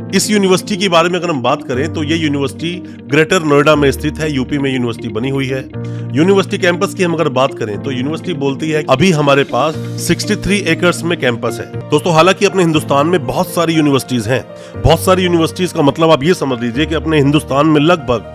इस यूनिवर्सिटी के बारे में अगर हम बात करें तो ये यूनिवर्सिटी ग्रेटर नोएडा में स्थित है। यूपी में यूनिवर्सिटी बनी हुई है। यूनिवर्सिटी कैंपस की हम अगर बात करें तो यूनिवर्सिटी बोलती है अभी हमारे पास 63 एकर्स में कैंपस है। दोस्तों हालांकि अपने हिंदुस्तान में बहुत सारी यूनिवर्सिटीज हैं। बहुत सारी यूनिवर्सिटीज का मतलब आप ये समझ लीजिए कि अपने हिंदुस्तान में लगभग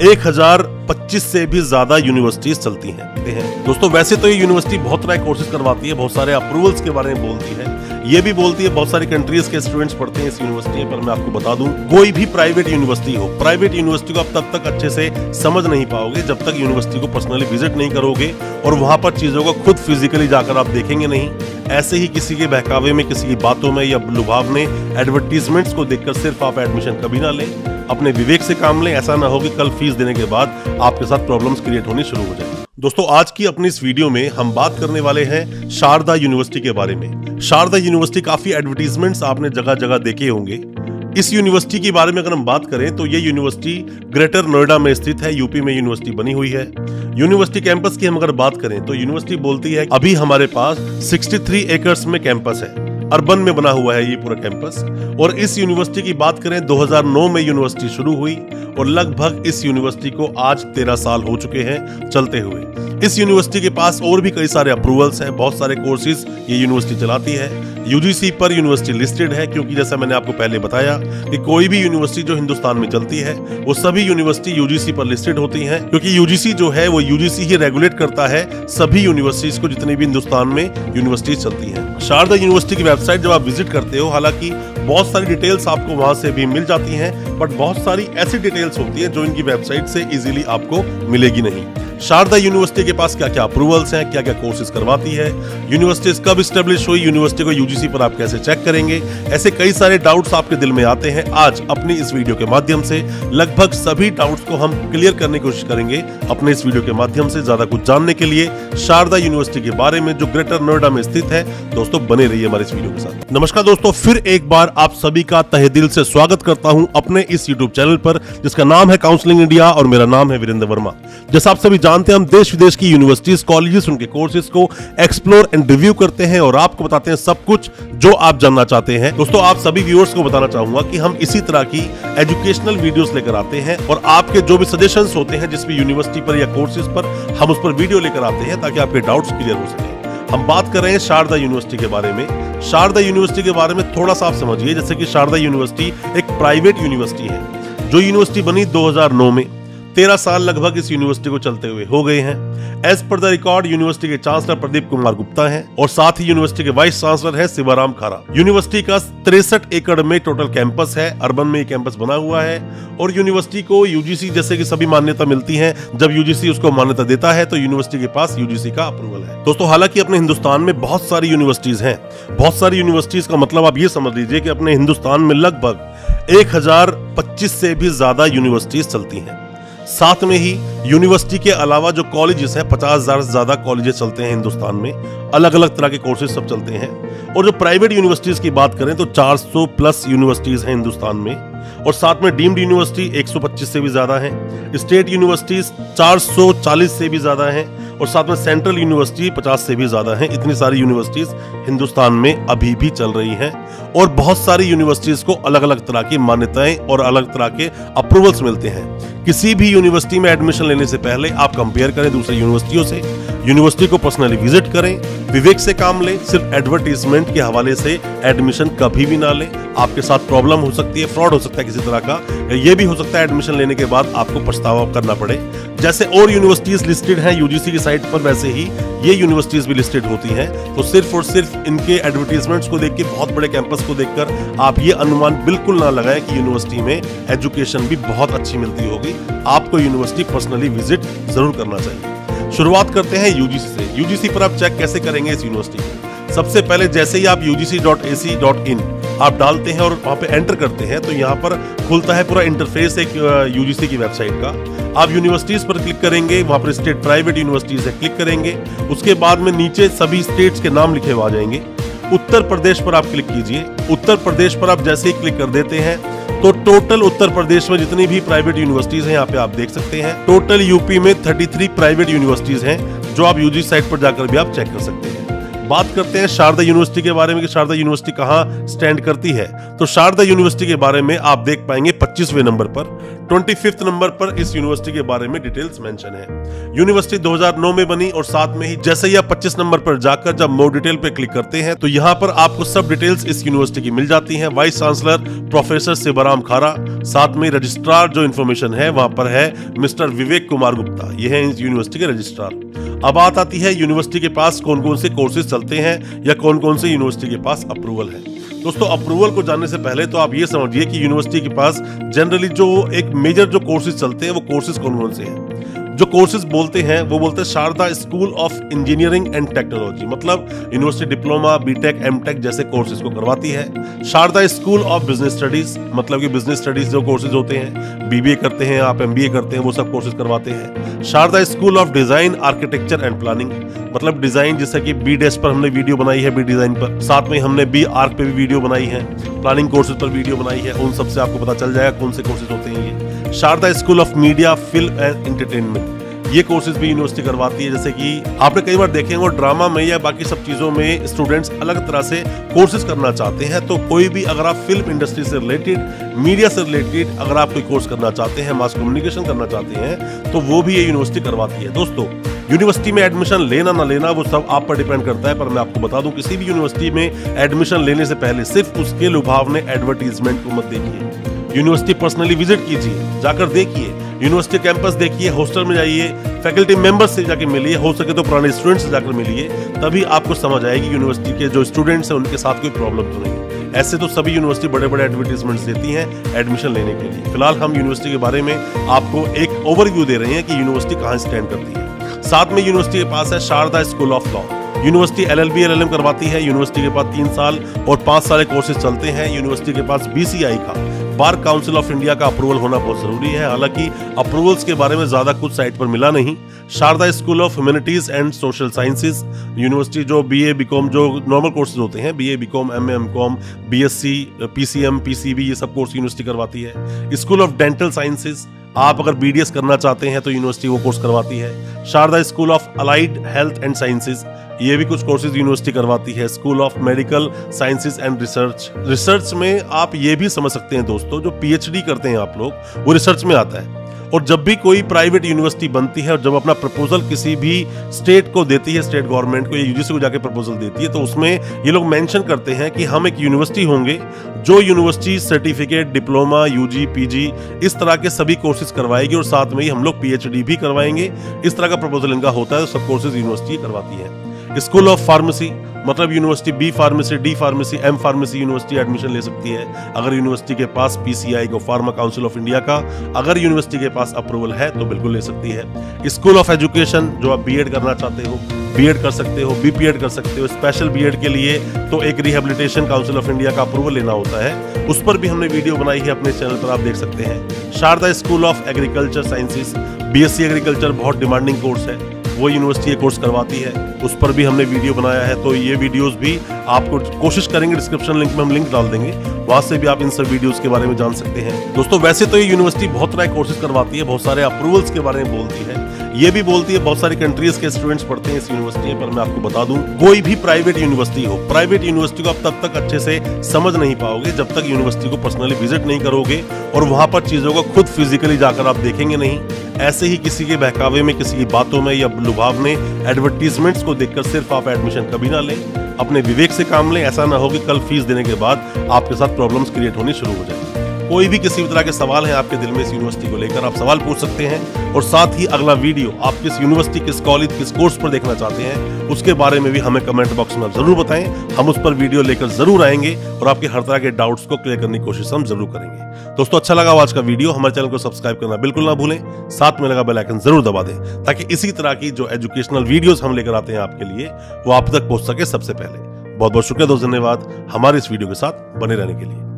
1025 से भी ज्यादा यूनिवर्सिटीज चलती हैं। दोस्तों वैसे तो ये यूनिवर्सिटी बहुत तरह के कोर्सेज करवाती है, बहुत सारे अप्रूवल्स के बारे में बोलती है। ये भी बोलती है बहुत सारी कंट्रीज के स्टूडेंट्स पढ़ते हैं इस यूनिवर्सिटी पर। मैं आपको बता दूं, कोई भी प्राइवेट यूनिवर्सिटी हो, प्राइवेट यूनिवर्सिटी को आप तब तक अच्छे से समझ नहीं पाओगे जब तक यूनिवर्सिटी को पर्सनली विजिट नहीं करोगे और वहां पर चीजों को खुद फिजिकली जाकर आप देखेंगे नहीं। ऐसे ही किसी के बहकावे में, किसी की बातों में या लुभावने एडवर्टीजमेंट्स को देखकर सिर्फ आप एडमिशन कभी ना लें। अपने विवेक से काम लें। ऐसा ना हो कि कल फीस देने के बाद आपके साथ प्रॉब्लम्स क्रिएट होनी शुरू हो जाए। दोस्तों आज की अपनी इस वीडियो में हम बात करने वाले हैं शारदा यूनिवर्सिटी के बारे में। शारदा यूनिवर्सिटी काफी एडवर्टीजमेंट्स आपने जगह जगह देखे होंगे। इस यूनिवर्सिटी के बारे में अगर हम बात करें तो ये यूनिवर्सिटी ग्रेटर नोएडा में स्थित है। यूपी में यूनिवर्सिटी बनी हुई है। यूनिवर्सिटी कैंपस की हम अगर बात करें तो यूनिवर्सिटी बोलती है अभी हमारे पास 63 एकर्स में कैंपस है। अर्बन में बना हुआ है ये पूरा कैंपस। और इस यूनिवर्सिटी की बात करें 2009 में यूनिवर्सिटी शुरू हुई और लगभग इस यूनिवर्सिटी को आज 13 साल हो चुके हैं चलते हुए। इस यूनिवर्सिटी के पास और भी कई सारे अप्रूवल्स हैं, बहुत सारे कोर्सेज ये यूनिवर्सिटी चलाती है। यूजीसी पर यूनिवर्सिटी लिस्टेड है क्योंकि जैसा मैंने आपको पहले बताया कि कोई भी यूनिवर्सिटी जो हिंदुस्तान में चलती है वो सभी यूनिवर्सिटी यूजीसी पर लिस्टेड होती हैं, क्योंकि यूजीसी जो है वो यूजीसी ही रेगुलेट करता है सभी यूनिवर्सिटीज को, जितनी भी हिंदुस्तान में यूनिवर्सिटीज चलती हैं। शारदा यूनिवर्सिटी की वेबसाइट जब आप विजिट करते हो, हालांकि बहुत सारी डिटेल्स आपको वहां से भी मिल जाती हैं, बट बहुत सारी ऐसी डिटेल्स होती हैं जो इनकी वेबसाइट से इजीली आपको मिलेगी नहीं। शारदा यूनिवर्सिटी के पास क्या क्या अप्रूवल्स हैं, क्या क्या कोर्सेज करवाती है, यूनिवर्सिटीज कब स्टेब्लिश हुई, यूनिवर्सिटी को यूजीसी पर आप कैसे चेक करेंगे, ऐसे कई सारे डाउट्स आपके दिल में आते हैं। आज अपनी इस वीडियो के माध्यम से लगभग सभी डाउट्स को हम क्लियर करने की कोशिश करेंगे अपने इस वीडियो के माध्यम से। ज्यादा कुछ जानने के लिए शारदा यूनिवर्सिटी के बारे में जो ग्रेटर नोएडा में स्थित है, दोस्तों बने रहिए हमारे इस वीडियो के साथ। नमस्कार दोस्तों, फिर एक बार आप सभी का तहे दिल से स्वागत करता हूं अपने इस यूट्यूब चैनल पर जिसका नाम है काउंसलिंग इंडिया और मेरा नाम है वीरेंद्र वर्मा। जैसा आप सभी जानते हैं, हम देश विदेश की यूनिवर्सिटीज, कॉलेजेस, उनके कोर्सेज को एक्सप्लोर एंड रिव्यू करते हैं और आपको बताते हैं सब कुछ जो आप जानना चाहते हैं। दोस्तों आप सभी व्यूअर्स को बताना चाहूंगा कि हम इसी तरह की एजुकेशनल वीडियोस लेकर आते हैं और आपके जो भी सजेशंस होते हैं जिस भी यूनिवर्सिटी पर या कोर्सेज पर, हम उस पर वीडियो लेकर आते हैं ताकि आपके डाउट्स क्लियर हो सके। हम बात कर रहे हैं शारदा यूनिवर्सिटी के बारे में। शारदा यूनिवर्सिटी के बारे में थोड़ा सा आप समझिए, जैसे कि शारदा यूनिवर्सिटी एक प्राइवेट यूनिवर्सिटी है जो यूनिवर्सिटी बनी 2009 में। 13 साल लगभग इस यूनिवर्सिटी को चलते हुए हो गए हैं। As per the record university के चांसलर प्रदीप कुमार गुप्ता हैं और साथ ही यूनिवर्सिटी के वाइस चांसलर है शिवाराम खारा। यूनिवर्सिटी का 63 एकड़ में टोटल कैंपस है। अर्बन में ये कैंपस बना हुआ है और यूनिवर्सिटी को यूजीसी जैसे कि सभी मान्यता मिलती है। जब यूजीसी उसको मान्यता देता है तो यूनिवर्सिटी के पास यूजीसी का अप्रूवल है। दोस्तों हालांकि अपने हिंदुस्तान में बहुत सारी यूनिवर्सिटीज हैं। बहुत सारी यूनिवर्सिटीज का मतलब आप ये समझ लीजिए कि अपने हिंदुस्तान में लगभग 1025 से भी ज्यादा यूनिवर्सिटीज चलती हैं। साथ में ही यूनिवर्सिटी के अलावा जो कॉलेजेस हैं, 50,000 से ज्यादा कॉलेजेस चलते हैं हिंदुस्तान में। अलग अलग तरह के कोर्सेज सब चलते हैं। और जो प्राइवेट यूनिवर्सिटीज की बात करें तो 400 प्लस यूनिवर्सिटीज हैं हिंदुस्तान में। और साथ में डीम्ड यूनिवर्सिटी 125 से भी ज्यादा हैं। स्टेट यूनिवर्सिटीज 440 से भी ज्यादा हैं और साथ में सेंट्रल यूनिवर्सिटी 50 से भी ज्यादा हैं। इतनी सारी यूनिवर्सिटीज हिंदुस्तान में अभी भी चल रही हैं और बहुत सारी यूनिवर्सिटीज को अलग अलग तरह की मान्यताएं और अलग तरह के अप्रूवल्स मिलते हैं। किसी भी यूनिवर्सिटी में एडमिशन लेने से पहले आप कंपेयर करें दूसरी यूनिवर्सिटियों से, यूनिवर्सिटी को पर्सनली विजिट करें, विवेक से काम लें। सिर्फ एडवर्टीजमेंट के हवाले से एडमिशन कभी भी ना लें। आपके साथ प्रॉब्लम हो सकती है, फ्रॉड हो सकता है किसी तरह का। ये भी हो सकता है एडमिशन लेने के बाद आपको पछतावा करना पड़े। जैसे और यूनिवर्सिटीज लिस्टेड हैं यूजीसी की साइट पर, वैसे ही ये यूनिवर्सिटीज भी लिस्टेड होती हैं। तो सिर्फ और सिर्फ इनके एडवर्टीजमेंट्स को देख के, बहुत बड़े कैंपस को देखकर आप ये अनुमान बिल्कुल ना लगाएं कि यूनिवर्सिटी में एजुकेशन भी बहुत अच्छी मिलती होगी। आपको यूनिवर्सिटी पर्सनली विजिट जरूर करना चाहिए। शुरुआत करते हैं यूजीसी से। यूजीसी पर आप चेक कैसे करेंगे इस यूनिवर्सिटी को? सबसे पहले जैसे ही आप ugc.ac.in आप डालते हैं और वहां पे एंटर करते हैं तो यहाँ पर खुलता है पूरा इंटरफेस एक यूजीसी की वेबसाइट का। आप यूनिवर्सिटीज पर क्लिक करेंगे, वहां पर स्टेट प्राइवेट यूनिवर्सिटीज है, क्लिक करेंगे। उसके बाद में नीचे सभी स्टेट्स के नाम लिखे हुए आ जाएंगे। उत्तर प्रदेश पर आप क्लिक कीजिए। उत्तर प्रदेश पर आप जैसे ही क्लिक कर देते हैं तो टोटल उत्तर प्रदेश में जितनी भी प्राइवेट यूनिवर्सिटीज हैं यहाँ पे आप देख सकते हैं। टोटल यूपी में 33 प्राइवेट यूनिवर्सिटीज हैं जो आप यूजीसी साइट पर जाकर भी आप चेक कर सकते हैं। बात करते हैं शारदा यूनिवर्सिटी के बारे में कि शारदा यूनिवर्सिटी कहां स्टैंड करती है। तो शारदा यूनिवर्सिटी के बारे में आप देख पाएंगे 25वें नंबर पर, 25th नंबर पर इस यूनिवर्सिटी के बारे में डिटेल्स मेंशन है। यूनिवर्सिटी 2009 में बनी और साथ में ही जैसे ही आप 25 नंबर पर जाकर जब मोर डिटेल पे क्लिक करते हैं तो यहाँ पर आपको सब डिटेल्स इस यूनिवर्सिटी की मिल जाती हैं। वाइस चांसलर प्रोफेसर शिवराम खारा, साथ में रजिस्ट्रार जो इन्फॉर्मेशन है वहां पर है मिस्टर विवेक कुमार गुप्ता, ये है इस यूनिवर्सिटी के रजिस्ट्रार। अब बात आती है यूनिवर्सिटी के पास कौन कौन से कोर्सेज चलते हैं या कौन कौन से यूनिवर्सिटी के पास अप्रूवल है। दोस्तों अप्रूवल को जानने से पहले तो आप ये समझिए कि यूनिवर्सिटी के पास जनरली जो एक मेजर जो कोर्सेज चलते हैं वो कोर्सेज कौन कौन से हैं। जो कोर्सेज बोलते हैं वो बोलते हैं Sharda school of engineering and technology, मतलब यूनिवर्सिटी डिप्लोमा, बीटेक, एमटेक जैसे कोर्सेज को करवाती है। Sharda school of business studies, मतलब कि बिजनेस स्टडीज जो कोर्सेज होते हैं, बीबीए करते हैं आप, एमबीए करते हैं, वो सब कोर्सेज करवाते हैं। Sharda school of design, architecture and planning, मतलब डिजाइन, जैसे कि बी डेस्क पर हमने वीडियो बनाई है, बी डिजाइन पर, साथ में हमने बी आर्क पे भी वीडियो बनाई है, प्लानिंग कोर्सेज पर वीडियो बनाई है, उन सबसे आपको पता चल जाएगा कौन से कोर्सेज होते हैं ये। Sharda school of media, film and entertainment, ये कोर्सेज भी यूनिवर्सिटी करवाती है। जैसे कि आपने कई बार देखे होंगे ड्रामा में या बाकी सब चीजों में स्टूडेंट्स अलग तरह से कोर्सेज करना चाहते हैं, तो कोई भी अगर आप फिल्म इंडस्ट्री से रिलेटेड, मीडिया से रिलेटेड अगर आप कोई कोर्स करना चाहते हैं, मास कम्युनिकेशन करना चाहते हैं, तो वो भी ये यूनिवर्सिटी करवाती है। दोस्तों यूनिवर्सिटी में एडमिशन लेना ना लेना वो सब आप पर डिपेंड करता है, पर मैं आपको बता दूं किसी भी यूनिवर्सिटी में एडमिशन लेने से पहले सिर्फ उसके लुभावने एडवर्टीजमेंट को मत देखिए। यूनिवर्सिटी पर्सनली विजिट कीजिए, जाकर देखिए, यूनिवर्सिटी कैंपस देखिए, हॉस्टल में जाइए, फैकल्टी मेंबर्स से जाकर मिलिए, हो सके तो पुराने स्टूडेंट्स से जाकर मिलिए, तभी आपको समझ आएगी यूनिवर्सिटी के जो स्टूडेंट्स हैं उनके साथ कोई प्रॉब्लम तो नहीं। ऐसे तो सभी यूनिवर्सिटी बड़े बड़े एडवर्टीजमेंट्स देती हैं एडमिशन लेने के लिए। फिलहाल हम यूनिवर्सिटी के बारे में आपको एक ओवरव्यू दे रहे हैं कि यूनिवर्सिटी कहाँ स्टैंड करती है। साथ में यूनिवर्सिटी के पास है Sharda school of law, university LLB LLM करवाती है। यूनिवर्सिटी के पास 3 साल और 5 साल कोर्सेज चलते हैं। यूनिवर्सिटी के पास बीसीआई का, बार काउंसिल ऑफ इंडिया का अप्रूवल होना बहुत जरूरी है, हालांकि अप्रूवल्स के बारे में ज्यादा कुछ साइट पर मिला नहीं। Sharda school of humanities and social sciences, university जो बीए बीकॉम जो नॉर्मल कोर्सेज होते हैं, BA BCom, MA MCom, BSc, PCM, PCB, ये सब कोर्स यूनिवर्सिटी करवाती है। स्कूल ऑफ डेंटल साइंसेज, आप अगर बीडीएस करना चाहते हैं तो यूनिवर्सिटी वो कोर्स करवाती है। Sharda school of allied health and sciences, ये भी कुछ कोर्सेज यूनिवर्सिटी करवाती है। School of medical sciences and research, research में आप ये भी समझ सकते हैं दोस्तों, जो पीएचडी करते हैं आप लोग, वो रिसर्च में आता है। और जब भी कोई प्राइवेट यूनिवर्सिटी बनती है और जब अपना प्रपोजल किसी भी स्टेट को देती है, स्टेट गवर्नमेंट को या यूजीसी को जाके प्रपोजल देती है, तो उसमें ये लोग मेंशन करते हैं कि हम एक यूनिवर्सिटी होंगे जो university certificate, diploma, UG, PG इस तरह के सभी कोर्सेज करवाएगी और साथ में ही हम लोग पीएचडी भी करवाएंगे। इस तरह का प्रपोजल इनका होता है, तो सब कोर्सेज यूनिवर्सिटी करवाती है। स्कूल ऑफ फार्मेसी, मतलब university B pharmacy, D pharmacy, M pharmacy university admission ले सकती है अगर यूनिवर्सिटी के पास पीसीआई को, फार्मा काउंसिल ऑफ इंडिया का अगर यूनिवर्सिटी के पास अप्रूवल है तो बिल्कुल ले सकती है। स्कूल ऑफ एजुकेशन, जो आप बीएड करना चाहते हो बीएड कर सकते हो, बीपीएड कर सकते हो। स्पेशल बीएड के लिए तो एक रिहेबिलिटेशन काउंसिल ऑफ इंडिया का अप्रूवल लेना होता है, उस पर भी हमने वीडियो बनाई है, अपने चैनल पर आप देख सकते हैं। Sharda school of agriculture sciences, BSc agriculture बहुत डिमांडिंग कोर्स है, वो यूनिवर्सिटी ये कोर्स करवाती है, उस पर भी हमने वीडियो बनाया है, तो ये वीडियोस भी आपको कोशिश करेंगे, डिस्क्रिप्शन लिंक में हम लिंक डाल देंगे, वहां से भी आप इन सब वीडियोस के बारे में जान सकते हैं। दोस्तों वैसे तो ये यूनिवर्सिटी बहुत तरह के कोर्सेज करवाती है, बहुत सारे अप्रूवल्स के बारे में बोलती है, ये भी बोलती है बहुत सारी कंट्रीज के स्टूडेंट्स पढ़ते हैं इस यूनिवर्सिटी में। पर मैं आपको बता दूं, कोई भी प्राइवेट यूनिवर्सिटी हो, प्राइवेट यूनिवर्सिटी को आप तब तक अच्छे से समझ नहीं पाओगे जब तक यूनिवर्सिटी को पर्सनली विजिट नहीं करोगे और वहां पर चीजों को खुद फिजिकली जाकर आप देखेंगे नहीं। ऐसे ही किसी के बहकावे में, किसी की बातों में या लुभावने एडवर्टीजमेंट्स को देखकर सिर्फ आप एडमिशन कभी ना लें, अपने विवेक से काम लें। ऐसा ना हो कि कल फीस देने के बाद आपके साथ प्रॉब्लम्स क्रिएट होनी शुरू हो जाए। कोई भी किसी भी तरह के सवाल है आपके दिल में इस यूनिवर्सिटी को लेकर, आप सवाल पूछ सकते हैं। और साथ ही अगला वीडियो आप किस यूनिवर्सिटी, किस कॉलेज, किस कोर्स पर देखना चाहते हैं उसके बारे में भी हमें कमेंट बॉक्स में आप जरूर बताएं, हम उस पर वीडियो लेकर जरूर आएंगे और आपके हर तरह के डाउट्स को क्लियर करने की कोशिश हम जरूर करेंगे। दोस्तों अच्छा लगा आज का वीडियो, हमारे चैनल को सब्सक्राइब करना बिल्कुल ना भूलें, साथ में लगा बेल आइकन जरूर दबा दें ताकि इसी तरह की जो एजुकेशनल वीडियोस हम लेकर आते हैं आपके लिए वो आप तक पहुंच सके सबसे पहले। बहुत बहुत शुक्रिया दोस्तों, धन्यवाद हमारे इस वीडियो के साथ बने रहने के लिए।